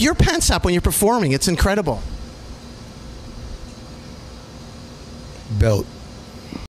keep your pants up when you're performing. It's incredible. Belt.